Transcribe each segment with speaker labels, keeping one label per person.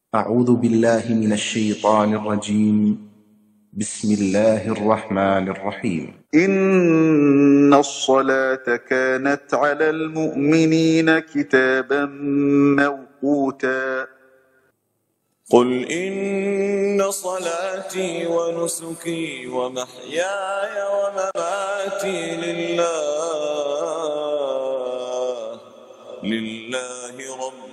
Speaker 1: أعوذ بالله من الشيطان الرجيم بسم الله الرحمن الرحيم إن الصلاة كانت على المؤمنين كتابا موقوتا
Speaker 2: قل إن صلاتي ونسكي ومحياي ومماتي لله رب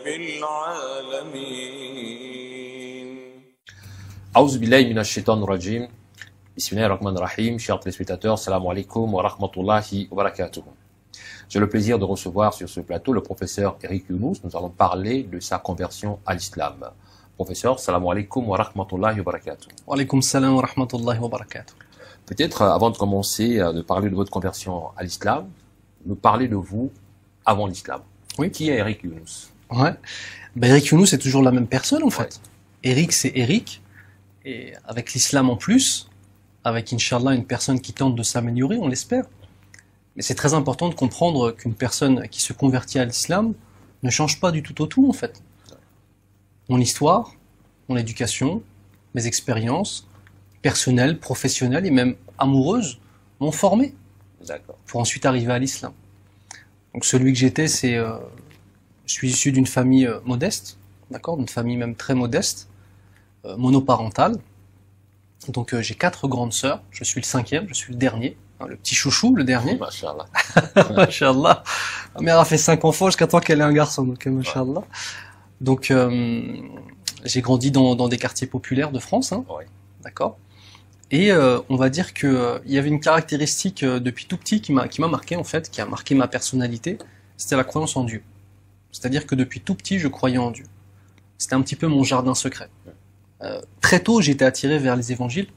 Speaker 2: العالمين.
Speaker 3: Aouz billahi minash shaitanir rajim. Bismillahir rahmanir rahim. Chers téléspectateurs, salam alaikum wa rahmatullahi wa barakatuh. J'ai le plaisir de recevoir sur ce plateau le professeur Eric Younous. Nous allons parler de sa conversion à l'islam. Professeur, salam alaikum wa rahmatullahi wa barakatuh.
Speaker 4: Wa alaikum salam wa rahmatullahi wa barakatuh.
Speaker 3: Peut-être avant de commencer de parler de votre conversion à l'islam, nous parler de vous avant l'islam.
Speaker 4: Oui.
Speaker 3: Qui est Eric Younous?
Speaker 4: Ouais. Ben Eric Younous c'est toujours la même personne en fait. Eric c'est Eric, et avec l'islam en plus, avec Inch'Allah une personne qui tente de s'améliorer, on l'espère. Mais c'est très important de comprendre qu'une personne qui se convertit à l'islam ne change pas du tout au tout en fait. Mon histoire, mon éducation, mes expériences personnelles, professionnelles et même amoureuses m'ont formé pour ensuite arriver à l'islam. Donc celui que j'étais, je suis issu d'une famille modeste, d'accord, d'une famille même très modeste, monoparentale. Donc j'ai 4 grandes sœurs, je suis le 5e, je suis le dernier, hein, le petit chouchou, le dernier.
Speaker 3: Masha'Allah.
Speaker 4: Masha'Allah. Ma mère a fait 5 enfants jusqu'à temps qu'elle ait un garçon, donc Masha'Allah. Donc j'ai grandi dans des quartiers populaires de France, hein, d'accord. Et on va dire que il y avait une caractéristique depuis tout petit qui m'a marqué en fait, qui a marqué ma personnalité, c'était la croyance en Dieu. C'est-à-dire que depuis tout petit, je croyais en Dieu. C'était un petit peu mon jardin secret. Très tôt, j'ai été attiré vers les évangiles,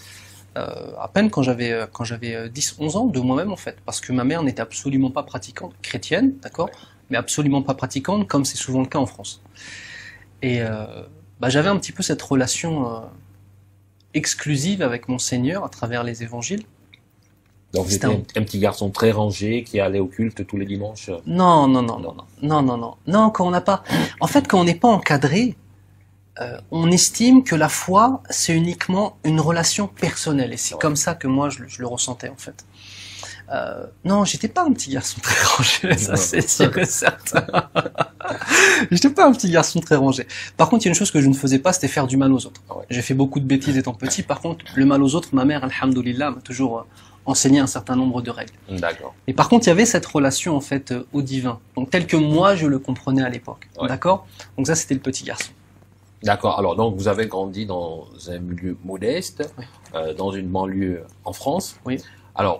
Speaker 4: à peine quand j'avais 10-11 ans, de moi-même en fait, parce que ma mère n'était absolument pas pratiquante, chrétienne, d'accord, mais absolument pas pratiquante, comme c'est souvent le cas en France. Et j'avais un petit peu cette relation exclusive avec mon Seigneur à travers les évangiles.
Speaker 3: Donc vous étiez un petit garçon très rangé qui allait au culte tous les dimanches?
Speaker 4: Non, quand on n'a pas... En fait, quand on n'est pas encadré, on estime que la foi, c'est uniquement une relation personnelle. Et c'est comme ça que moi, je le ressentais, en fait. Non, j'étais pas un petit garçon très rangé, ça c'est sûr et certain. J'étais pas un petit garçon très rangé. Par contre, il y a une chose que je ne faisais pas, c'était faire du mal aux autres. J'ai fait beaucoup de bêtises étant petit. Par contre, le mal aux autres, ma mère, alhamdoulilah, m'a toujours enseigné un certain nombre de règles.
Speaker 3: D'accord.
Speaker 4: Et par contre, il y avait cette relation en fait au divin, donc tel que moi je le comprenais à l'époque. D'accord. Donc ça, c'était le petit garçon.
Speaker 3: D'accord. Alors donc vous avez grandi dans un milieu modeste, dans une banlieue en France.
Speaker 4: Oui.
Speaker 3: Alors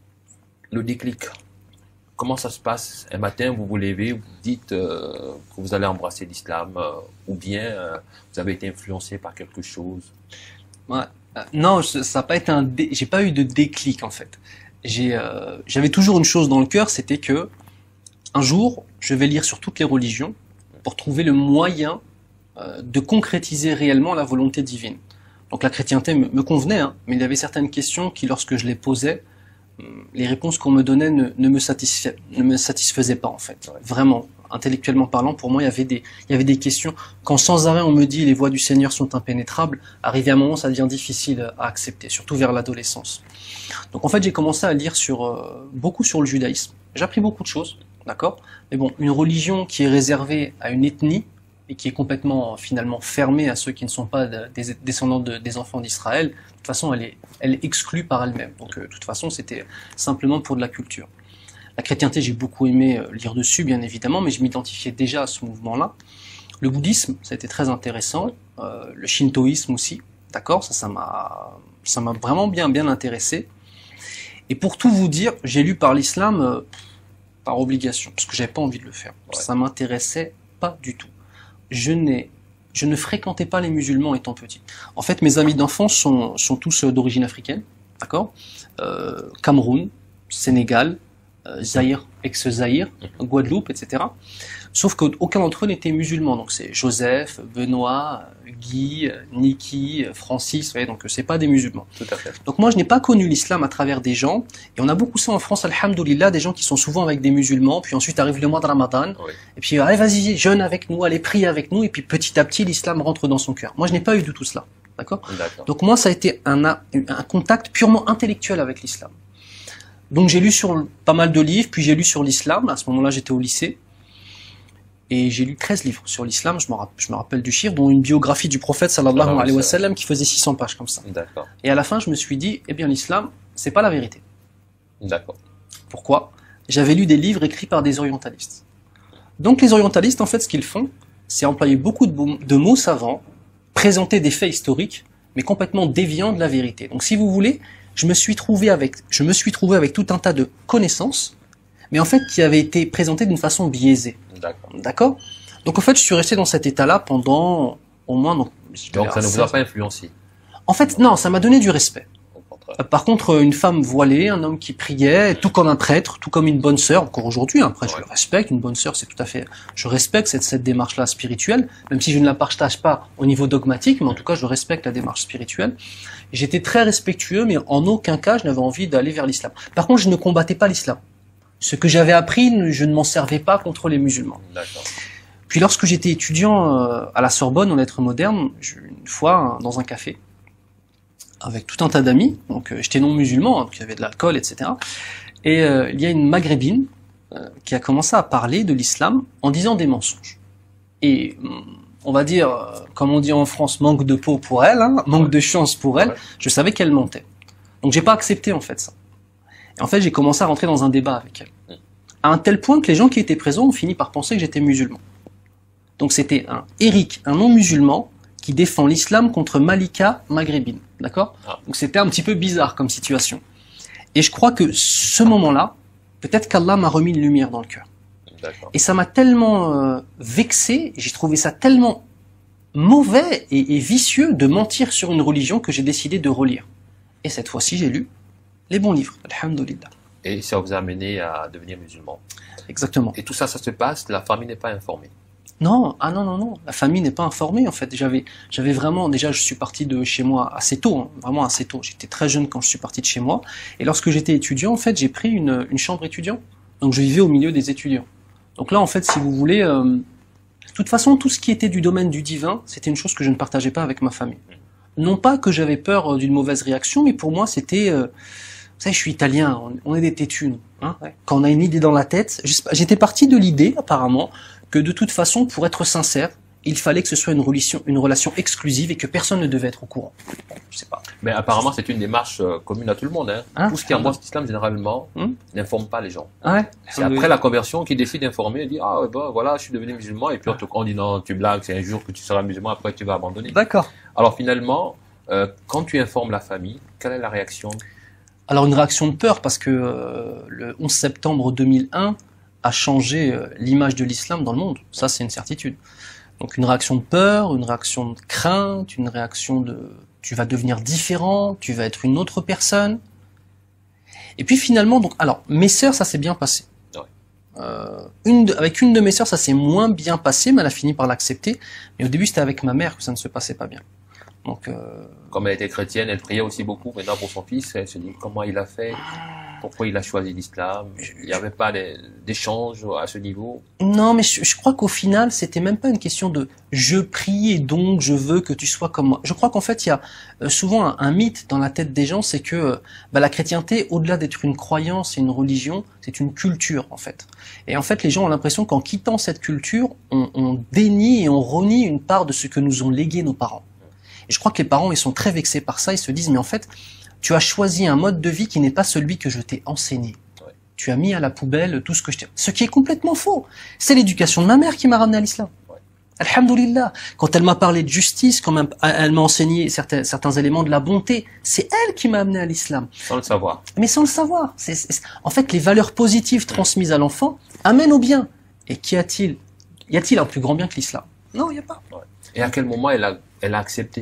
Speaker 3: le déclic, comment ça se passe? Un matin, vous vous levez, vous dites que vous allez embrasser l'islam, ou bien vous avez été influencé par quelque chose?
Speaker 4: Ouais. Non, ça n'a pas été j'ai pas eu de déclic en fait. J'avais toujours une chose dans le cœur, c'était que un jour, je vais lire sur toutes les religions pour trouver le moyen de concrétiser réellement la volonté divine. Donc la chrétienté me convenait, hein, mais il y avait certaines questions qui, lorsque je les posais, les réponses qu'on me donnait ne me satisfaisaient pas en fait. Vraiment, intellectuellement parlant, pour moi, il y avait des questions. Quand sans arrêt on me dit les voies du Seigneur sont impénétrables, arrivé à un moment, ça devient difficile à accepter, surtout vers l'adolescence. Donc en fait, j'ai commencé à lire beaucoup sur le judaïsme. J'ai appris beaucoup de choses, d'accord. Mais bon, une religion qui est réservée à une ethnie et qui est complètement finalement fermée à ceux qui ne sont pas des descendants des enfants d'Israël, de toute façon, elle est exclue par elle-même. Donc de toute façon, c'était simplement pour de la culture. La chrétienté, j'ai beaucoup aimé lire dessus, bien évidemment, mais je m'identifiais déjà à ce mouvement-là. Le bouddhisme, ça a été très intéressant. Le shintoïsme aussi, d'accord, ça m'a vraiment bien intéressé. Et pour tout vous dire, j'ai lu par l'islam par obligation, parce que j'avais pas envie de le faire. Ça m'intéressait pas du tout. Je ne fréquentais pas les musulmans étant petit. En fait, mes amis d'enfance sont tous d'origine africaine, d'accord, Cameroun, Sénégal, Zaïre, ex-Zaïre, Guadeloupe, etc. Sauf qu'aucun d'entre eux n'était musulman. Donc c'est Joseph, Benoît, Guy, Niki, Francis, vous voyez, donc c'est pas des musulmans.
Speaker 3: Tout à fait.
Speaker 4: Donc moi je n'ai pas connu l'islam à travers des gens, et on a beaucoup ça en France, alhamdoulilah, des gens qui sont souvent avec des musulmans, puis ensuite arrive le mois de Ramadan,
Speaker 3: Oui.
Speaker 4: et puis allez vas-y, jeûne avec nous, allez prie avec nous, et puis petit à petit l'islam rentre dans son cœur. Moi je n'ai pas eu du tout cela, d'accord?
Speaker 3: D'accord.
Speaker 4: Donc moi ça a été un contact purement intellectuel avec l'islam. Donc j'ai lu sur pas mal de livres, puis j'ai lu sur l'islam, à ce moment-là j'étais au lycée, et j'ai lu 13 livres sur l'islam, je me rappelle du chiffre, dont une biographie du prophète sallallahu alayhi wa sallam qui faisait 600 pages comme ça.
Speaker 3: D'accord.
Speaker 4: Et à la fin je me suis dit, eh bien l'islam, c'est pas la vérité.
Speaker 3: D'accord.
Speaker 4: Pourquoi? J'avais lu des livres écrits par des orientalistes. Donc les orientalistes, en fait, ce qu'ils font, c'est employer beaucoup de mots savants, présenter des faits historiques, mais complètement déviants de la vérité. Donc si vous voulez, je me suis trouvé avec tout un tas de connaissances, mais en fait qui avaient été présentées d'une façon biaisée.
Speaker 3: D'accord.
Speaker 4: D'accord? Donc en fait, je suis resté dans cet état-là pendant au moins... Donc
Speaker 3: ça ne vous a pas influencé,
Speaker 4: En fait, non, ça m'a donné du respect.
Speaker 3: au contraire.
Speaker 4: Par contre, une femme voilée, un homme qui priait, tout comme un prêtre, tout comme une bonne sœur, encore aujourd'hui, un prêtre, je le respecte, une bonne sœur, c'est tout à fait... Je respecte cette démarche-là spirituelle, même si je ne la partage pas au niveau dogmatique, mais en tout cas, je respecte la démarche spirituelle. J'étais très respectueux, mais en aucun cas, je n'avais envie d'aller vers l'islam. Par contre, je ne combattais pas l'islam. Ce que j'avais appris, je ne m'en servais pas contre les musulmans.
Speaker 3: D'accord.
Speaker 4: Puis lorsque j'étais étudiant à la Sorbonne, en lettres modernes, une fois dans un café, avec tout un tas d'amis, donc j'étais non musulman, donc il y avait de l'alcool, etc. Et il y a une maghrébine qui a commencé à parler de l'islam en disant des mensonges. Et on va dire, comme on dit en France, manque de peau pour elle, hein, manque de chance pour elle, je savais qu'elle mentait. Donc j'ai pas accepté en fait ça. Et en fait j'ai commencé à rentrer dans un débat avec elle. À un tel point que les gens qui étaient présents ont fini par penser que j'étais musulman. Donc c'était un Eric, un non-musulman, qui défend l'islam contre Malika maghrébine, d'accord? Donc c'était un petit peu bizarre comme situation. Et je crois que ce moment-là, peut-être qu'Allah m'a remis une lumière dans le cœur.
Speaker 3: D'accord.
Speaker 4: Et ça m'a tellement vexé, j'ai trouvé ça tellement mauvais et vicieux de mentir sur une religion que j'ai décidé de relire. Et cette fois-ci, j'ai lu les bons livres, alhamdoulilah.
Speaker 3: Et ça vous a amené à devenir musulman.
Speaker 4: Exactement.
Speaker 3: Et tout ça, ça se passe, la famille n'est pas informée.
Speaker 4: Non, ah non, non, non, la famille n'est pas informée en fait. J'avais vraiment, déjà je suis parti de chez moi assez tôt, hein, vraiment assez tôt. J'étais très jeune quand je suis parti de chez moi. Et lorsque j'étais étudiant, en fait, j'ai pris une chambre étudiant. Donc je vivais au milieu des étudiants. Donc là, en fait, si vous voulez, de toute façon, tout ce qui était du domaine du divin, c'était une chose que je ne partageais pas avec ma famille. Non pas que j'avais peur d'une mauvaise réaction, mais pour moi, c'était... vous savez, je suis italien, on est des têtus, nous, hein. Quand on a une idée dans la tête, j'étais parti de l'idée, apparemment, que de toute façon, pour être sincère, il fallait que ce soit une relation exclusive et que personne ne devait être au courant. Bon, je sais pas.
Speaker 3: Mais apparemment, c'est une démarche commune à tout le monde. Tout ce qui embrasse l'islam, généralement, n'informe pas les gens.
Speaker 4: Ah ouais.
Speaker 3: C'est après la conversion qu'ils décident d'informer et dire ah ben voilà, je suis devenu musulman, et puis on dit non, tu blagues, c'est un jour que tu seras musulman, après tu vas abandonner.
Speaker 4: D'accord.
Speaker 3: Alors finalement, quand tu informes la famille, quelle est la réaction?
Speaker 4: Alors une réaction de peur, parce que le 11 septembre 2001 a changé l'image de l'islam dans le monde. Ça, c'est une certitude. Donc une réaction de peur, une réaction de crainte, une réaction de tu vas devenir différent, tu vas être une autre personne. Et puis finalement, donc, alors mes sœurs, ça s'est bien passé. Ouais. Avec une de mes sœurs, ça s'est moins bien passé, mais elle a fini par l'accepter. Mais au début, c'était avec ma mère que ça ne se passait pas bien. Donc,
Speaker 3: comme elle était chrétienne, elle priait aussi beaucoup. Maintenant, pour son fils, elle se dit comment il a fait, pourquoi il a choisi l'islam. Il n'y avait pas d'échange à ce niveau.
Speaker 4: Non, mais je crois qu'au final, c'était même pas une question de je prie et donc je veux que tu sois comme moi. Je crois qu'en fait, il y a souvent un mythe dans la tête des gens, c'est que la chrétienté, au-delà d'être une croyance et une religion, c'est une culture en fait. Et en fait, les gens ont l'impression qu'en quittant cette culture, on dénie et on renie une part de ce que nous ont légué nos parents. Et je crois que les parents, ils sont très vexés par ça, ils se disent, mais en fait, tu as choisi un mode de vie qui n'est pas celui que je t'ai enseigné. Ouais. Tu as mis à la poubelle tout ce que je t'ai... Ce qui est complètement faux. C'est l'éducation de ma mère qui m'a ramené à l'islam. Ouais. Alhamdoulilah. Quand elle m'a parlé de justice, quand elle m'a enseigné certains éléments de la bonté, c'est elle qui m'a amené à l'islam.
Speaker 3: Sans le savoir.
Speaker 4: Mais sans le savoir. En fait, les valeurs positives transmises à l'enfant amènent au bien. Et y a-t-il un plus grand bien que l'islam? Non, il n'y a pas.
Speaker 3: Ouais. Et à quel moment elle a accepté?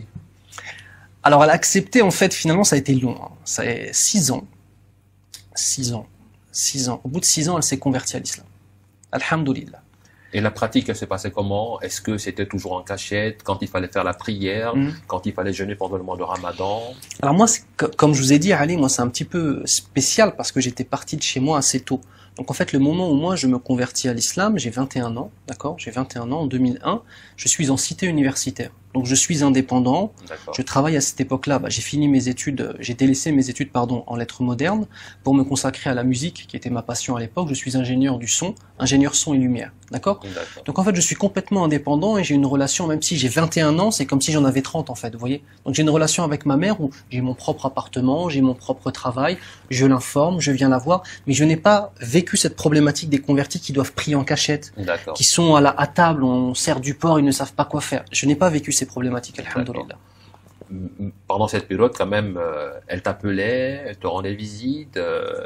Speaker 3: Alors,
Speaker 4: elle a accepté, en fait, finalement, ça a été long. Hein. Ça a 6 ans. 6 ans. 6 ans. Au bout de 6 ans, elle s'est convertie à l'islam. Alhamdulillah.
Speaker 3: Et la pratique, elle se passait comment? Est-ce que c'était toujours en cachette, quand il fallait faire la prière, quand il fallait jeûner pendant le mois de Ramadan?
Speaker 4: Alors moi, comme je vous ai dit, Ali, moi c'est un petit peu spécial parce que j'étais parti de chez moi assez tôt. Donc en fait, le moment où moi je me convertis à l'islam, j'ai 21 ans, d'accord? J'ai 21 ans en 2001, je suis en cité universitaire. Donc je suis indépendant, je travaille à cette époque-là, j'ai fini mes études, j'ai délaissé mes études en lettres modernes pour me consacrer à la musique qui était ma passion à l'époque. Je suis ingénieur du son, ingénieur son et lumière, d'accord? Donc en fait je suis complètement indépendant et j'ai une relation, même si j'ai 21 ans, c'est comme si j'en avais 30 en fait, vous voyez? Donc j'ai une relation avec ma mère où j'ai mon propre appartement, j'ai mon propre travail, je l'informe, je viens la voir, mais je n'ai pas vécu cette problématique des convertis qui doivent prier en cachette, qui sont à table, on sert du porc, ils ne savent pas quoi faire. Je n'ai pas vécu ces problématiques, alhamdoulilah.
Speaker 3: Pendant cette période, quand même, elle t'appelait, elle te rendait visite.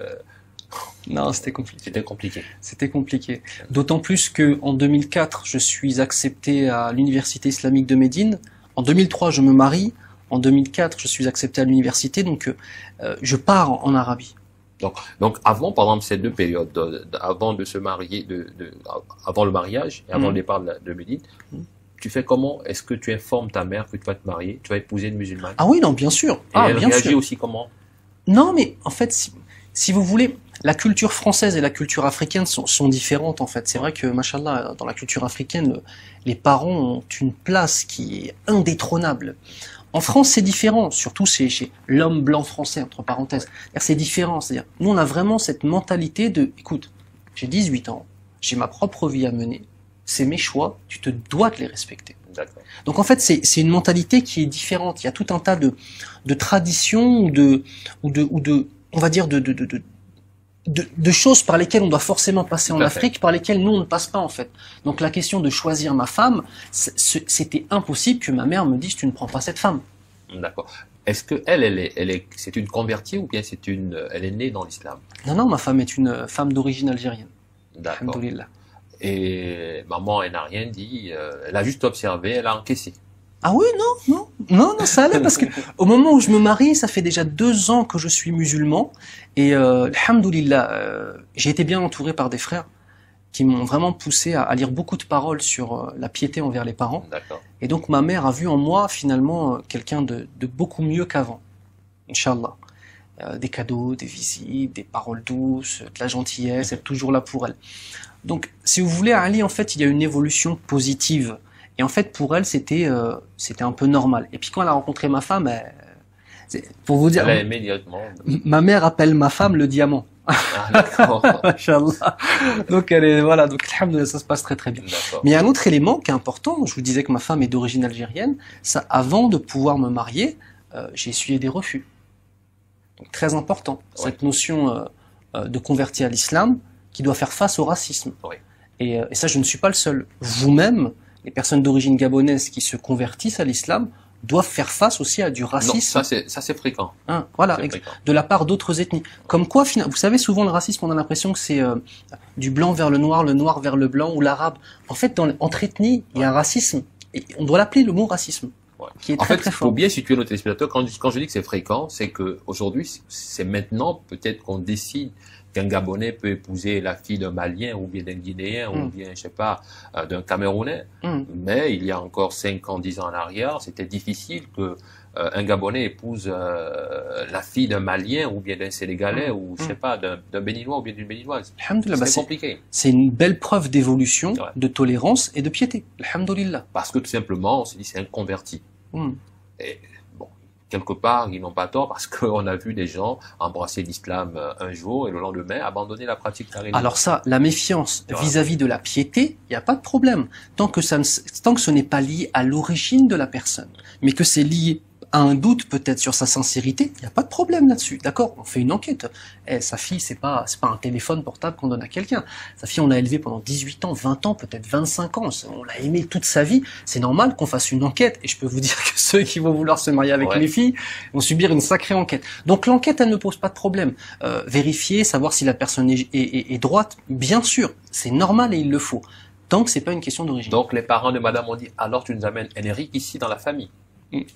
Speaker 4: Non, c'était compliqué.
Speaker 3: C'était compliqué.
Speaker 4: C'était compliqué. D'autant plus que en 2004, je suis accepté à l'université islamique de Médine. En 2003, je me marie. En 2004, je suis accepté à l'université. Donc, je pars en Arabie.
Speaker 3: Donc avant, par exemple, ces deux périodes, avant de se marier, avant le mariage et avant le départ de Médine, tu fais comment? Est-ce que tu informes ta mère que tu vas te marier, tu vas épouser une musulmane?
Speaker 4: Ah oui, non, bien sûr.
Speaker 3: Et elle réagit aussi comment?
Speaker 4: Non, mais en fait, si vous voulez, la culture française et la culture africaine sont différentes en fait. C'est vrai que, machallah, dans la culture africaine, les parents ont une place qui est indétrônable. En France, c'est différent, surtout chez l'homme blanc français, entre parenthèses. C'est différent, c'est-à-dire, nous, on a vraiment cette mentalité de, écoute, j'ai 18 ans, j'ai ma propre vie à mener, c'est mes choix, tu te dois de les respecter. Donc en fait, c'est une mentalité qui est différente. Il y a tout un tas de traditions on va dire de choses par lesquelles on doit forcément passer en Afrique, par lesquelles nous on ne passe pas en fait. Donc la question de choisir ma femme, c'était impossible que ma mère me dise tu ne prends pas cette femme.
Speaker 3: D'accord. Est-ce que c'est une convertie ou bien elle est née dans l'islam?
Speaker 4: Non, ma femme est une femme d'origine algérienne.
Speaker 3: D'accord. Et maman, elle n'a rien dit, elle a juste observé, elle a encaissé.
Speaker 4: Ah oui, non, ça allait parce que au moment où je me marie, ça fait déjà 2 ans que je suis musulman et alhamdoulilah, j'ai été bien entouré par des frères qui m'ont vraiment poussé à lire beaucoup de paroles sur la piété envers les parents. Et donc ma mère a vu en moi finalement quelqu'un de beaucoup mieux qu'avant, Inch'Allah. Des cadeaux, des visites, des paroles douces, de la gentillesse, être toujours là pour elle. Donc si vous voulez, Ali, en fait, il y a une évolution positive. Et en fait, pour elle, c'était un peu normal. Et puis quand elle a rencontré ma femme, pour vous dire,
Speaker 3: elle a aimé directement.
Speaker 4: Ma mère appelle ma femme le diamant.
Speaker 3: Ah, d'accord.
Speaker 4: Machallah. Donc donc alhamdoulilah, ça se passe très très bien. Mais il y a un autre élément qui est important. Je vous disais que ma femme est d'origine algérienne. Ça, avant de pouvoir me marier, j'ai essuyé des refus. Donc très important. Cette notion de convertir à l'islam qui doit faire face au racisme. Et ça, je ne suis pas le seul. Vous-même, les personnes d'origine gabonaise qui se convertissent à l'islam doivent faire face aussi à du racisme.
Speaker 3: Non, ça c'est fréquent.
Speaker 4: Voilà, de la part d'autres ethnies. Comme quoi, vous savez, souvent le racisme, on a l'impression que c'est du blanc vers le noir vers le blanc, ou l'arabe. En fait, entre ethnies, il y a un racisme. Et on doit l'appeler le mot racisme. Qui est très, très fort.
Speaker 3: Il faut bien situer nos téléspectateurs. Quand je dis que c'est fréquent, c'est que aujourd'hui, c'est maintenant peut-être qu'on décide qu'un Gabonais peut épouser la fille d'un Malien ou bien d'un Guinéen ou bien, je sais pas, d'un Camerounais. Mais il y a encore 5 ans, 10 ans en arrière, c'était difficile que un Gabonais épouse la fille d'un Malien ou bien d'un Sénégalais ou, je sais pas, d'un Béninois ou bien d'une Béninoise. C'est compliqué.
Speaker 4: C'est une belle preuve d'évolution, de tolérance et de piété. Alhamdoulilah.
Speaker 3: Parce que tout simplement, on se dit c'est un converti. Et bon, quelque part, ils n'ont pas tort parce qu'on a vu des gens embrasser l'islam un jour et le lendemain abandonner la pratique de la religion.
Speaker 4: Alors ça, la méfiance vis-à-vis de la piété, il n'y a pas de problème. Tant que ce n'est pas lié à l'origine de la personne, mais que c'est lié à un doute peut-être sur sa sincérité, il n'y a pas de problème là-dessus. D'accord, on fait une enquête. Sa fille, c'est pas un téléphone portable qu'on donne à quelqu'un. Sa fille, on l'a élevée pendant 18 ans, 20 ans, peut-être 25 ans. On l'a aimée toute sa vie. C'est normal qu'on fasse une enquête. Et je peux vous dire que ceux qui vont vouloir se marier avec mes filles vont subir une sacrée enquête. Donc l'enquête, elle ne pose pas de problème. Vérifier, savoir si la personne est droite, bien sûr, c'est normal et il le faut. Tant que c'est pas une question d'origine.
Speaker 3: Donc les parents de madame ont dit, alors tu nous amènes Henrik ici dans la famille.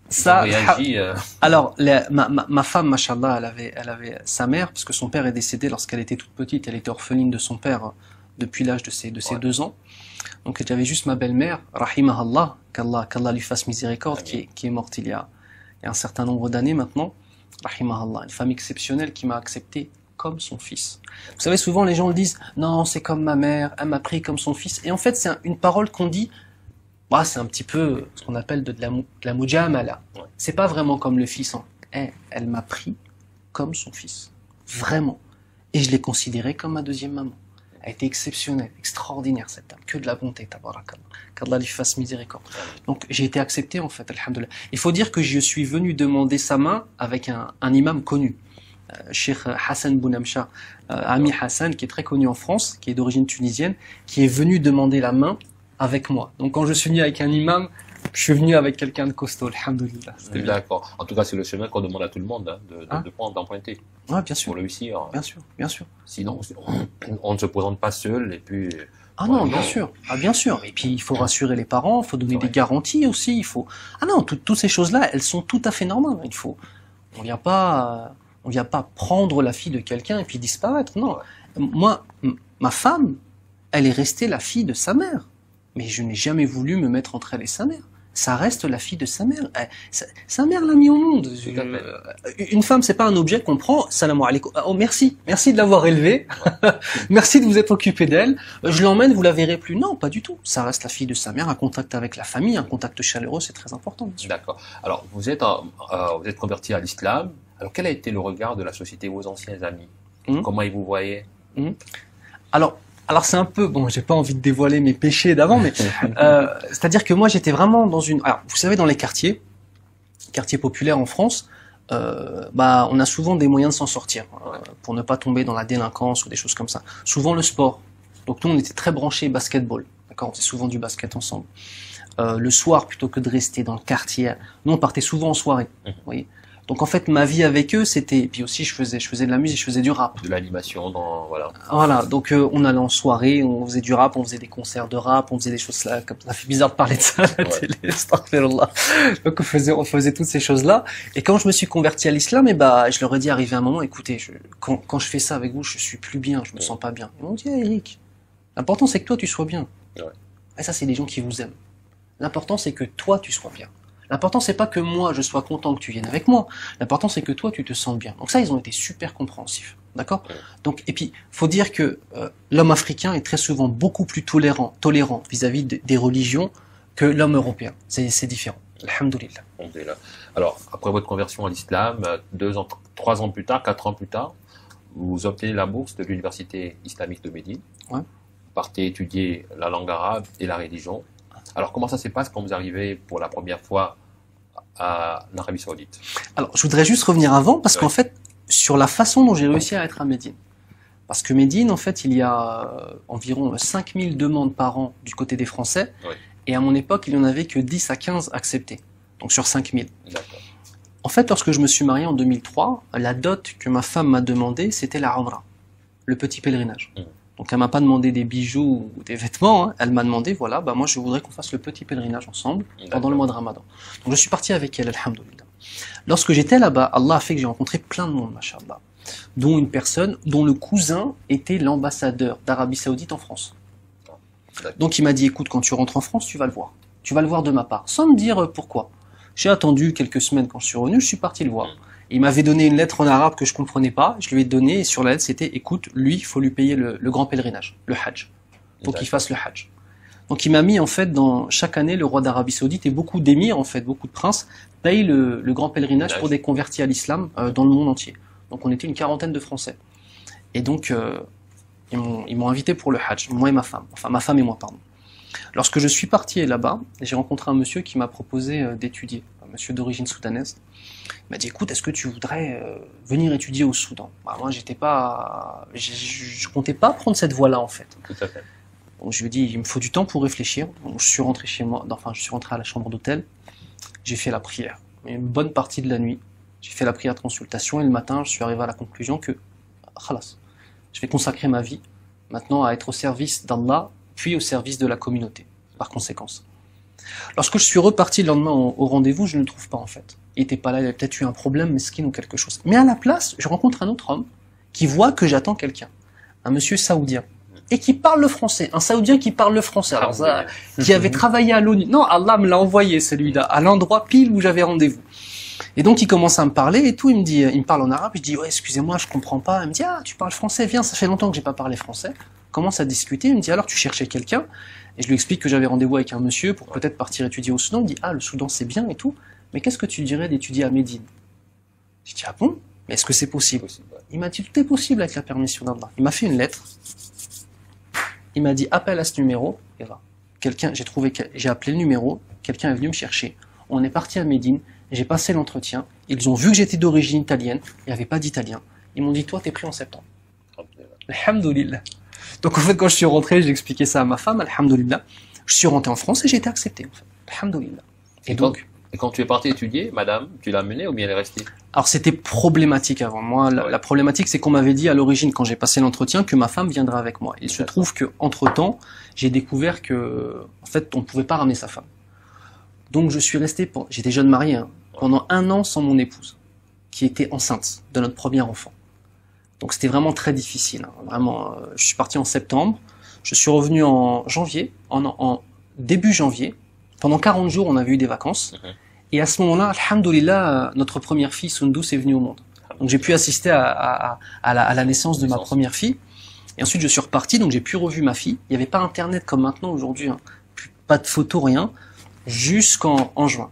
Speaker 4: Ça,
Speaker 3: réagit.
Speaker 4: alors, ma femme, machallah, elle avait sa mère, parce que son père est décédé lorsqu'elle était toute petite, elle était orpheline de son père depuis l'âge de ses 2 ans. Donc j'avais juste ma belle-mère, rahimahallah, qu'Allah lui fasse miséricorde, qui est morte il y a un certain nombre d'années maintenant, rahimahallah, une femme exceptionnelle qui m'a accepté comme son fils. Vous savez, souvent les gens le disent, non, c'est comme ma mère, elle m'a pris comme son fils. Et en fait, c'est une parole qu'on dit, bah, c'est un petit peu ce qu'on appelle de la mujamala.
Speaker 3: Ouais.
Speaker 4: C'est pas vraiment comme le fils. Hein. Elle m'a pris comme son fils. Vraiment. Et je l'ai considérée comme ma deuxième maman. Elle était exceptionnelle, extraordinaire cette dame. Que de la bonté, tabarakallah. Qu'Allah lui fasse miséricorde. Donc j'ai été accepté en fait, alhamdoulilah. Il faut dire que je suis venu demander sa main avec un imam connu. Cheikh Hassan Bounamcha, Ami Hassan, qui est très connu en France, qui est d'origine tunisienne, qui est venu demander la main avec moi. Donc quand je suis venu avec un imam, je suis venu avec quelqu'un de costaud, alhamdoulilah.
Speaker 3: D'accord. En tout cas, c'est le chemin qu'on demande à tout le monde, hein, de prendre, d'emprunter.
Speaker 4: Ouais, bien sûr.
Speaker 3: Pour réussir.
Speaker 4: Bien sûr, bien sûr.
Speaker 3: Sinon, on ne se présente pas seul et puis.
Speaker 4: Ah non, bien sûr. Ah bien sûr. Et puis il faut rassurer les parents, il faut donner des garanties aussi. Il faut. Ah non, toutes ces choses-là, elles sont tout à fait normales. On vient pas prendre la fille de quelqu'un et puis disparaître. Non. Moi, ma femme, elle est restée la fille de sa mère. Mais je n'ai jamais voulu me mettre entre elle et sa mère. Ça reste la fille de sa mère. Sa mère l'a mis au monde. Une femme, c'est pas un objet qu'on prend. Salam alaikum. Oh, merci de l'avoir élevée. Merci de vous être occupé d'elle. Je l'emmène, vous la verrez plus. Non, pas du tout. Ça reste la fille de sa mère, un contact avec la famille, un contact chaleureux, c'est très important.
Speaker 3: D'accord. Alors, vous êtes converti à l'islam. Alors, quel a été le regard de la société, vos anciens amis? Comment ils vous voyaient?
Speaker 4: Alors c'est un peu, bon, j'ai pas envie de dévoiler mes péchés d'avant, mais c'est-à-dire que moi j'étais vraiment dans une... Alors, vous savez, dans les quartiers populaires en France, on a souvent des moyens de s'en sortir, pour ne pas tomber dans la délinquance ou des choses comme ça. Souvent le sport. Donc nous, on était très branchés basketball. D'accord, on faisait souvent du basket ensemble. Le soir, plutôt que de rester dans le quartier, nous on partait souvent en soirée, vous voyez. Donc en fait, ma vie avec eux, c'était... Et puis aussi, je faisais de la musique, je faisais du rap.
Speaker 3: De l'animation, voilà.
Speaker 4: Voilà, donc on allait en soirée, on faisait du rap, on faisait des concerts de rap, on faisait des choses là, comme ça fait bizarre de parler de ça à la télé, astaghfirullah. Donc on faisait toutes ces choses-là. Et quand je me suis converti à l'islam, je leur ai dit, arrivé un moment, écoutez, quand je fais ça avec vous, je suis plus bien, je me sens pas bien. Ils m'ont dit, Eric, l'important c'est que toi tu sois bien. Et ça, c'est des gens qui vous aiment. L'important c'est que toi tu sois bien. L'important, c'est pas que moi, je sois content que tu viennes avec moi. L'important, c'est que toi, tu te sens bien. Donc ça, ils ont été super compréhensifs. D'accord? Donc, et puis, faut dire que l'homme africain est très souvent beaucoup plus tolérant vis-à-vis des religions que l'homme européen. C'est différent. Alhamdoulilah.
Speaker 3: Alors, après votre conversion à l'islam, 3 ans plus tard, 4 ans plus tard, vous obtenez la bourse de l'université islamique de Médine.
Speaker 4: Ouais.
Speaker 3: Vous partez étudier la langue arabe et la religion. Alors, comment ça se passe quand vous arrivez pour la première fois à l'Arabie Saoudite?
Speaker 4: Alors, je voudrais juste revenir avant, parce qu'en fait, sur la façon dont j'ai réussi à être à Médine. Parce que Médine, en fait, il y a environ 5000 demandes par an du côté des Français, et à mon époque, il n'y en avait que 10 à 15 acceptées, donc sur 5000.
Speaker 3: D'accord.
Speaker 4: En fait, lorsque je me suis marié en 2003, la dot que ma femme m'a demandé, c'était la Umrah, le petit pèlerinage. Donc elle m'a pas demandé des bijoux ou des vêtements, hein. Elle m'a demandé, voilà, moi je voudrais qu'on fasse le petit pèlerinage ensemble pendant le mois de Ramadan. Donc je suis parti avec elle, alhamdoulilah. Lorsque j'étais là-bas, Allah a fait que j'ai rencontré plein de monde, machallah, dont une personne dont le cousin était l'ambassadeur d'Arabie Saoudite en France. Donc il m'a dit, écoute, quand tu rentres en France, tu vas le voir. Tu vas le voir de ma part, sans me dire pourquoi. J'ai attendu quelques semaines quand je suis revenu, je suis parti le voir. Il m'avait donné une lettre en arabe que je comprenais pas, je lui ai donné, et sur la lettre c'était, écoute, lui, il faut lui payer le grand pèlerinage, le Hajj. Faut qu'il fasse le Hajj. Donc il m'a mis en fait dans chaque année le roi d'Arabie Saoudite et beaucoup d'émirs en fait, beaucoup de princes payent le grand pèlerinage pour des convertis à l'islam dans le monde entier. Donc on était une quarantaine de Français. Et donc ils m'ont invité pour le Hajj, moi et ma femme, enfin ma femme et moi pardon. Lorsque je suis parti là-bas, j'ai rencontré un monsieur qui m'a proposé d'étudier, un monsieur d'origine soudanaise. Il m'a dit, écoute, est-ce que tu voudrais venir étudier au Soudan? Moi, je comptais pas prendre cette voie-là, en fait.
Speaker 3: Tout à fait.
Speaker 4: Donc, je lui ai dit, il me faut du temps pour réfléchir. Donc, je suis rentré chez moi, je suis rentré à la chambre d'hôtel. J'ai fait la prière. Une bonne partie de la nuit, j'ai fait la prière de consultation et le matin, je suis arrivé à la conclusion que, khalas, je vais consacrer ma vie maintenant à être au service d'Allah, puis au service de la communauté, par conséquence. Lorsque je suis reparti le lendemain au rendez-vous, je ne le trouve pas en fait. Il était pas là, il avait peut-être eu un problème, mesquin ou quelque chose. Mais à la place, je rencontre un autre homme qui voit que j'attends quelqu'un, un monsieur saoudien, et qui parle le français, un saoudien qui parle le français, alors ça, qui avait travaillé à l'ONU. Non, Allah me l'a envoyé celui-là, à l'endroit pile où j'avais rendez-vous. Et donc il commence à me parler et tout, il me parle en arabe, je dis ouais excusez-moi je comprends pas, il me dit ah tu parles français, viens, ça fait longtemps que j'ai pas parlé français. On commence à discuter, il me dit alors tu cherchais quelqu'un, et je lui explique que j'avais rendez-vous avec un monsieur pour peut-être partir étudier au Soudan, il me dit ah le Soudan c'est bien et tout, mais qu'est-ce que tu dirais d'étudier à Médine? Je dis ah bon, mais est-ce que c'est possible? Il m'a dit tout est possible avec la permission d'Allah. Il m'a fait une lettre, il m'a dit appelle à ce numéro, et là, j'ai appelé le numéro, quelqu'un est venu me chercher, on est parti à Médine. J'ai passé l'entretien, ils ont vu que j'étais d'origine italienne, il n'y avait pas d'italien. Ils m'ont dit, toi, t'es pris en septembre. Alhamdoulilah. Donc en fait, quand je suis rentré, j'ai expliqué ça à ma femme, alhamdoulilah. Je suis rentré en France et j'ai été accepté, en fait. Alhamdoulilah.
Speaker 3: Et quand tu es parti étudier, madame, tu l'as amenée ou bien elle est restée?
Speaker 4: Alors c'était problématique avant. Moi, la problématique, c'est qu'on m'avait dit à l'origine, quand j'ai passé l'entretien, que ma femme viendrait avec moi. Il se trouve que entre temps, j'ai découvert que, en fait, on ne pouvait pas ramener sa femme. Donc je suis resté, j'étais jeune marié, hein, pendant 1 an sans mon épouse, qui était enceinte de notre premier enfant. Donc c'était vraiment très difficile. Hein, vraiment, je suis parti en septembre, je suis revenu en janvier, en début janvier. Pendant 40 jours, on avait eu des vacances. Et à ce moment-là, alhamdoulilah, notre première fille, Sundus, est venue au monde. Donc j'ai pu assister à la naissance de ma première fille. Et ensuite, je suis reparti, donc j'ai pu revu ma fille. Il n'y avait pas Internet comme maintenant aujourd'hui, hein. Pas de photos, rien. Jusqu'en juin.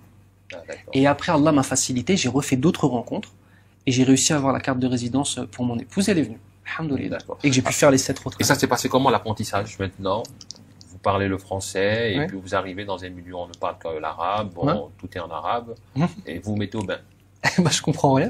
Speaker 4: Et après, Allah m'a facilité, j'ai refait d'autres rencontres et j'ai réussi à avoir la carte de résidence pour mon épouse, elle est venue. Alhamdoulilah. Et que j'ai pu faire les 7 autres.
Speaker 3: Et ça s'est passé comment l'apprentissage maintenant? Vous parlez le français et puis vous arrivez dans un milieu où on ne parle que l'arabe, bon, tout est en arabe, et vous vous mettez au bain.
Speaker 4: Bah, je comprends rien.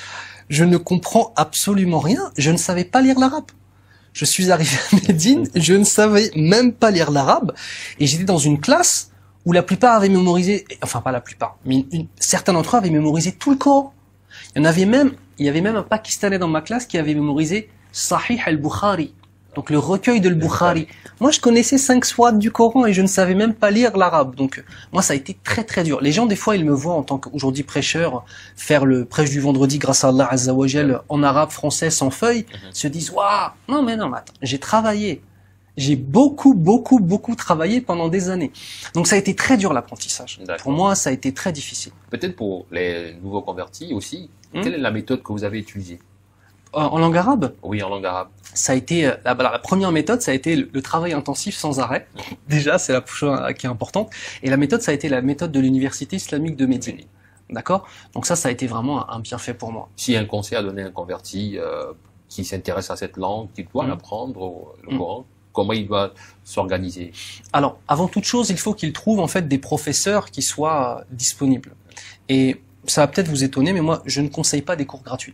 Speaker 4: Je ne comprends absolument rien. Je ne savais pas lire l'arabe. Je suis arrivé à Médine, je ne savais même pas lire l'arabe et j'étais dans une classe où la plupart avaient mémorisé, enfin pas la plupart, mais certains d'entre eux avaient mémorisé tout le Coran. Il y avait même un Pakistanais dans ma classe qui avait mémorisé Sahih al-Bukhari, donc le recueil de al-Bukhari. Moi je connaissais 5 sourates du Coran et je ne savais même pas lire l'arabe, donc moi ça a été très très dur. Les gens des fois ils me voient en tant qu'aujourd'hui prêcheur faire le prêche du vendredi grâce à Allah Azza wa Jal en arabe, français, sans feuille, se disent waouh, non mais attends, j'ai travaillé. J'ai beaucoup travaillé pendant des années. Donc ça a été très dur l'apprentissage. Pour moi, ça a été très difficile.
Speaker 3: Peut-être pour les nouveaux convertis aussi, quelle est la méthode que vous avez utilisée?
Speaker 4: En langue arabe?
Speaker 3: Oui, en langue arabe.
Speaker 4: Ça a été la première méthode, ça a été le travail intensif sans arrêt. Déjà, c'est la chose qui est importante. Et la méthode, ça a été la méthode de l'université islamique de Médine. D'accord? Donc ça a été vraiment un bienfait pour moi.
Speaker 3: Si un conseil à donner à un converti qui s'intéresse à cette langue, qui doit l'apprendre, le Coran, comment il doit s'organiser? Alors, avant toute chose, il faut qu'il trouve en fait des professeurs qui soient disponibles. Et ça va peut-être vous étonner, mais moi, je ne conseille pas des cours gratuits.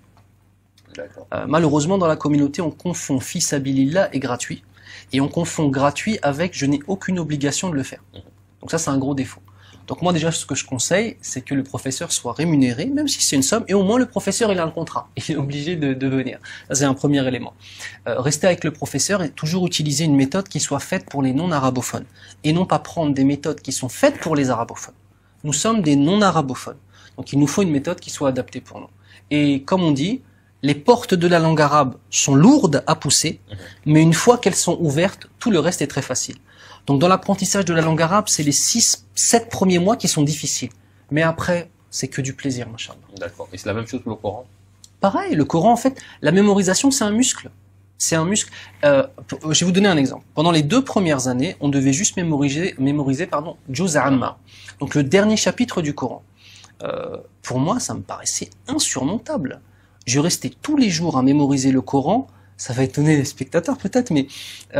Speaker 4: Malheureusement, dans la communauté, on confond fils habilillah et gratuit. Et on confond gratuit avec je n'ai aucune obligation de le faire. Donc ça, c'est un gros défaut. Donc moi déjà, ce que je conseille, c'est que le professeur soit rémunéré, même si c'est une somme, et au moins le professeur, il a un contrat. Il est obligé de venir. Ça, c'est un premier élément. Rester avec le professeur et toujours utiliser une méthode qui soit faite pour les non-arabophones. Et non pas prendre des méthodes qui sont faites pour les arabophones. Nous sommes des non-arabophones. Donc il nous faut une méthode qui soit adaptée pour nous. Et comme on dit, les portes de la langue arabe sont lourdes à pousser, mais une fois qu'elles sont ouvertes, tout le reste est très facile. Donc dans l'apprentissage de la langue arabe, c'est les 6-7 premiers mois qui sont difficiles. Mais après, c'est que du plaisir, machallah.
Speaker 3: D'accord. Et c'est la même chose pour le Coran?
Speaker 4: Pareil, le Coran, en fait, la mémorisation, c'est un muscle. C'est un muscle. Je vais vous donner un exemple. Pendant les 2 premières années, on devait juste mémoriser Juz' Amma, donc le dernier chapitre du Coran. Pour moi, ça me paraissait insurmontable. Je restais tous les jours à mémoriser le Coran. Ça va étonner les spectateurs peut-être, mais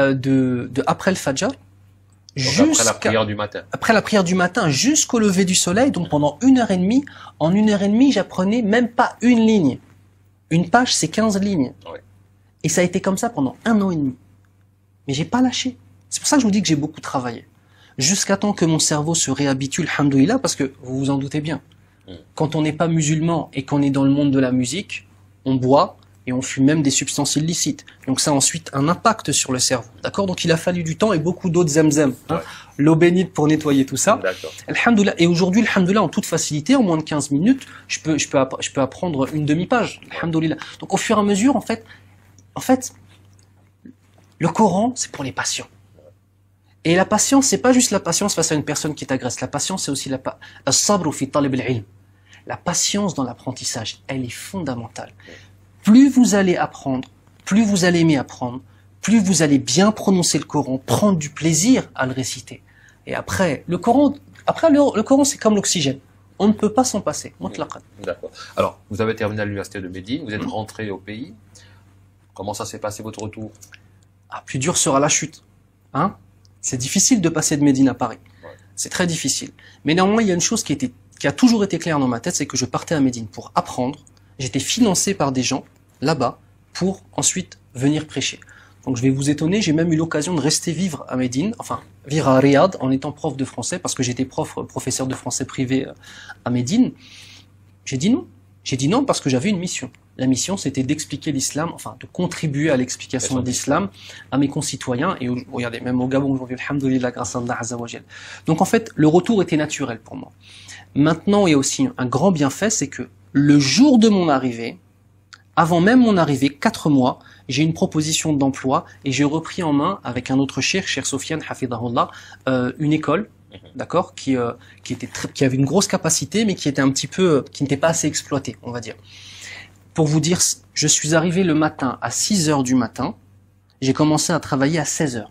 Speaker 4: après le Fajr,
Speaker 3: après la prière du matin.
Speaker 4: Après la prière du matin jusqu'au lever du soleil, donc pendant 1h30, en 1h30, j'apprenais même pas une ligne. Une page, c'est 15 lignes.
Speaker 3: Oui.
Speaker 4: Et ça a été comme ça pendant 1 an et demi. Mais j'ai pas lâché. C'est pour ça que je vous dis que j'ai beaucoup travaillé. Jusqu'à temps que mon cerveau se réhabitue, alhamdoulilah, parce que vous vous en doutez bien. Quand on n'est pas musulman et qu'on est dans le monde de la musique, on boit et on fume même des substances illicites. Donc ça a ensuite un impact sur le cerveau. D'accord? Donc il a fallu du temps et beaucoup d'eau de Zamzam, hein, l'eau bénite pour nettoyer tout ça. Alhamdoulilah. Et aujourd'hui, alhamdoulilah, en toute facilité, en moins de 15 minutes, je peux apprendre une demi-page. Alhamdoulilah. Donc au fur et à mesure, en fait, le Coran, c'est pour les patients. Et la patience, c'est pas juste la patience face à une personne qui t'agresse. La patience, c'est aussi as-sabru fi talib al-ilm. La patience dans l'apprentissage, elle est fondamentale. Plus vous allez apprendre, plus vous allez aimer apprendre, plus vous allez bien prononcer le Coran, prendre du plaisir à le réciter. Et après, le Coran, c'est comme l'oxygène. On ne peut pas s'en passer.
Speaker 3: D'accord. Alors, vous avez terminé à l'université de Médine, vous êtes rentré au pays. Comment ça s'est passé votre retour?
Speaker 4: Plus dur sera la chute. Hein? C'est difficile de passer de Médine à Paris. C'est très difficile. Mais néanmoins, il y a une chose qui a toujours été claire dans ma tête, c'est que je partais à Médine pour apprendre. J'étais financé par des gens là-bas pour ensuite venir prêcher. Donc je vais vous étonner, j'ai même eu l'occasion de rester vivre à Médine, enfin vivre à Riyad en étant prof de français, parce que j'étais professeur de français privé à Médine. J'ai dit non. J'ai dit non parce que j'avais une mission. La mission, c'était d'expliquer l'islam, enfin de contribuer à l'explication de l'islam à mes concitoyens. Et regardez, même au Gabon aujourd'hui, alhamdoulilah, grâce à Allah Azza wa Jal. Donc en fait, le retour était naturel pour moi. Maintenant, il y a aussi un grand bienfait, c'est que le jour de mon arrivée, avant même mon arrivée, 4 mois, j'ai une proposition d'emploi et j'ai repris en main avec un autre cheikh, Cheikh Sofiane Hafidahullah, une école, d'accord, qui avait une grosse capacité, mais qui n'était pas assez exploitée, on va dire. Pour vous dire, je suis arrivé le matin à 6 heures du matin, j'ai commencé à travailler à 16 heures.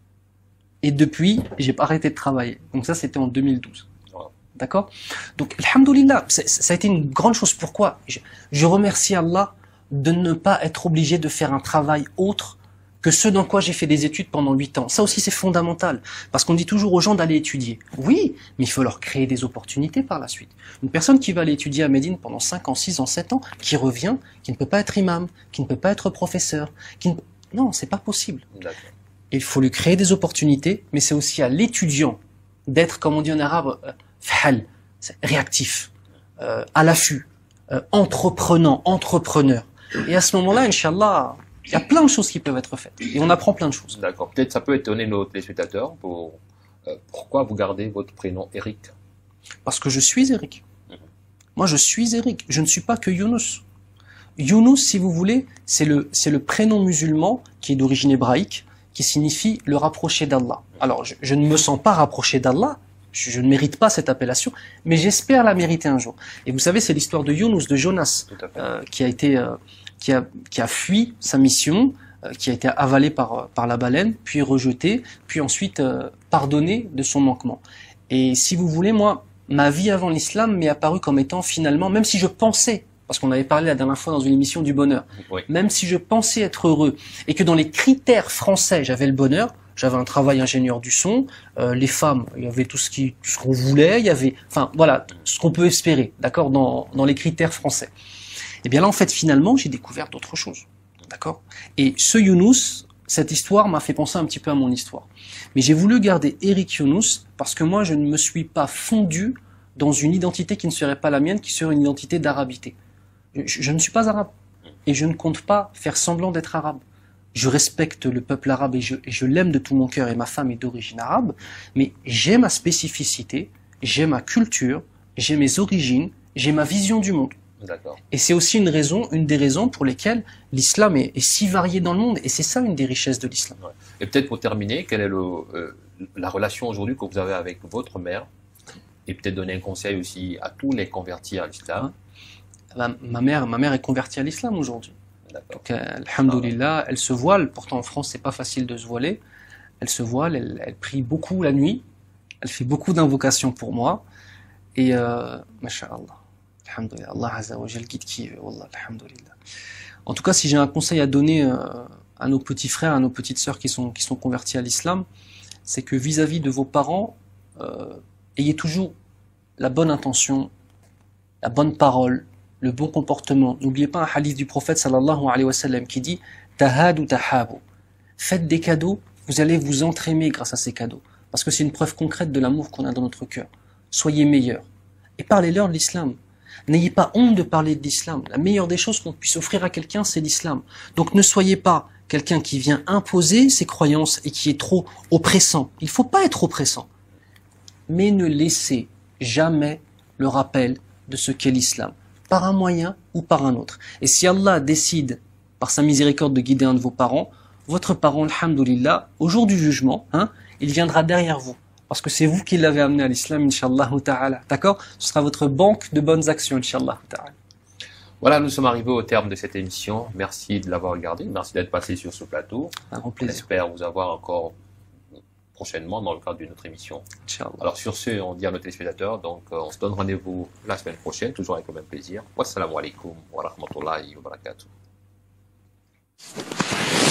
Speaker 4: Et depuis, j'ai pas arrêté de travailler. Donc ça, c'était en 2012. D'accord? Donc, alhamdoulilah, ça a été une grande chose. Pourquoi? Je remercie Allah de ne pas être obligé de faire un travail autre que ce dans quoi j'ai fait des études pendant 8 ans. Ça aussi, c'est fondamental. Parce qu'on dit toujours aux gens d'aller étudier. Oui, mais il faut leur créer des opportunités par la suite. Une personne qui va aller étudier à Médine pendant 5 ans, 6 ans, 7 ans, qui revient, qui ne peut pas être imam, qui ne peut pas être professeur, non, c'est pas possible. Il faut lui créer des opportunités, mais c'est aussi à l'étudiant d'être, comme on dit en arabe, fahal, réactif, à l'affût, entrepreneur. Et à ce moment-là, Inch'Allah, il y a plein de choses qui peuvent être faites. Et on apprend plein de choses.
Speaker 3: D'accord. Peut-être ça peut étonner nos téléspectateurs. Pourquoi vous gardez votre prénom Eric?
Speaker 4: Parce que je suis Eric. Moi, je suis Eric. Je ne suis pas que Younous. Younous, si vous voulez, c'est le prénom musulman qui est d'origine hébraïque, qui signifie le rapprocher d'Allah. Alors, je ne me sens pas rapproché d'Allah. Je ne mérite pas cette appellation, mais j'espère la mériter un jour. Et vous savez, c'est l'histoire de Younous, de Jonas, qui a fui sa mission, qui a été avalé par la baleine, puis rejeté, puis ensuite pardonné de son manquement. Et si vous voulez, moi, ma vie avant l'islam m'est apparue comme étant finalement, même si je pensais, parce qu'on avait parlé la dernière fois dans une émission du bonheur, même si je pensais être heureux, et que dans les critères français, j'avais le bonheur, j'avais un travail ingénieur du son, les femmes, il y avait tout ce qu'on voulait, il y avait, enfin voilà, ce qu'on peut espérer, d'accord, dans les critères français. Et bien là, en fait, finalement, j'ai découvert d'autres choses, d'accord. Et ce Younous, cette histoire m'a fait penser un petit peu à mon histoire. Mais j'ai voulu garder Eric Younous parce que moi, je ne me suis pas fondu dans une identité qui ne serait pas la mienne, qui serait une identité d'arabité. Je ne suis pas arabe et je ne compte pas faire semblant d'être arabe. Je respecte le peuple arabe et je l'aime de tout mon cœur et ma femme est d'origine arabe, mais j'ai ma spécificité, j'ai ma culture, j'ai mes origines, j'ai ma vision du monde. Et c'est aussi une des raisons pour lesquelles l'islam est si varié dans le monde, et c'est ça une des richesses de l'islam.
Speaker 3: Et peut-être pour terminer, quelle est la relation aujourd'hui que vous avez avec votre mère, et peut-être donner un conseil aussi à tous les convertis à l'islam.
Speaker 4: Ma mère est convertie à l'islam aujourd'hui. Donc, alhamdoulilah, elle se voile. Pourtant, en France, c'est pas facile de se voiler. Elle se voile, elle prie beaucoup la nuit. Elle fait beaucoup d'invocations pour moi. Et, masha'Allah. Alhamdoulilah. Allah Azza wa Jal guide qui veut. Wallah, alhamdoulilah. En tout cas, si j'ai un conseil à donner à nos petits frères, à nos petites sœurs qui sont convertis à l'islam, c'est que vis-à-vis de vos parents, ayez toujours la bonne intention, la bonne parole, le bon comportement. N'oubliez pas un hadith du prophète sallallahu alayhi wa sallam qui dit « Tahadu tahabu ». Faites des cadeaux, vous allez vous entraimer grâce à ces cadeaux. Parce que c'est une preuve concrète de l'amour qu'on a dans notre cœur. Soyez meilleurs. Et parlez-leur de l'islam. N'ayez pas honte de parler de l'islam. La meilleure des choses qu'on puisse offrir à quelqu'un, c'est l'islam. Donc ne soyez pas quelqu'un qui vient imposer ses croyances et qui est trop oppressant. Il ne faut pas être oppressant. Mais ne laissez jamais le rappel de ce qu'est l'islam, par un moyen ou par un autre. Et si Allah décide, par sa miséricorde, de guider un de vos parents, votre parent, alhamdoulilah, au jour du jugement, il viendra derrière vous. Parce que c'est vous qui l'avez amené à l'islam, inshallah ta'ala. D'accord? Ce sera votre banque de bonnes actions, inshallah ta'ala.
Speaker 3: Voilà, nous sommes arrivés au terme de cette émission. Merci de l'avoir regardé. Merci d'être passé sur ce plateau.
Speaker 4: Un grand plaisir.
Speaker 3: J'espère vous avoir encore prochainement dans le cadre d'une autre émission.
Speaker 4: Inch'Allah.
Speaker 3: Alors sur ce, on dit à nos téléspectateurs, donc on se donne rendez-vous la semaine prochaine, toujours avec le même plaisir. Wassalamu alaikum wa rahmatullahi wa barakatuh.